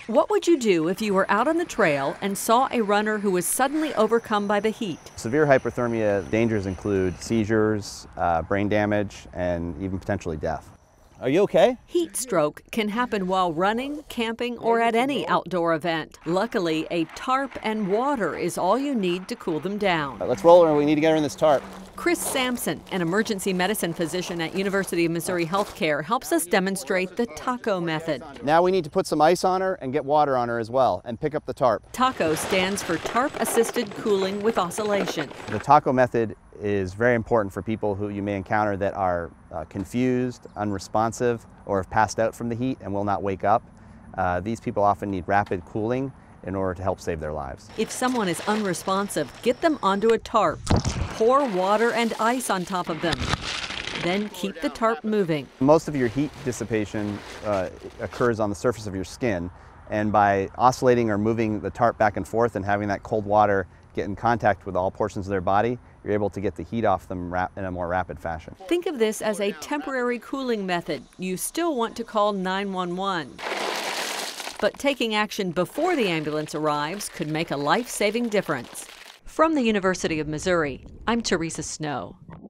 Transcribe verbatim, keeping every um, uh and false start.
What would you do if you were out on the trail and saw a runner who was suddenly overcome by the heat? Severe hypothermia dangers include seizures, uh, brain damage, and even potentially death. Are you okay? Heat stroke can happen while running, camping, or at any outdoor event. Luckily, a tarp and water is all you need to cool them down. Right, let's roll her. We need to get her in this tarp. Chris Sampson, an emergency medicine physician at University of Missouri Healthcare, helps us demonstrate the TACO method. Now we need to put some ice on her and get water on her as well, and pick up the tarp. TACO stands for Tarp-Assisted Cooling with Oscillation. The TACO method is very important for people who you may encounter that are uh, confused, unresponsive, or have passed out from the heat and will not wake up. Uh, these people often need rapid cooling in order to help save their lives. If someone is unresponsive, get them onto a tarp. Pour water and ice on top of them. Then keep the tarp moving. Most of your heat dissipation uh, occurs on the surface of your skin, and by oscillating or moving the tarp back and forth and having that cold water get in contact with all portions of their body, you're able to get the heat off them in a more rapid fashion. Think of this as a temporary cooling method. You still want to call nine one one. But taking action before the ambulance arrives could make a life-saving difference. From the University of Missouri, I'm Teresa Snow.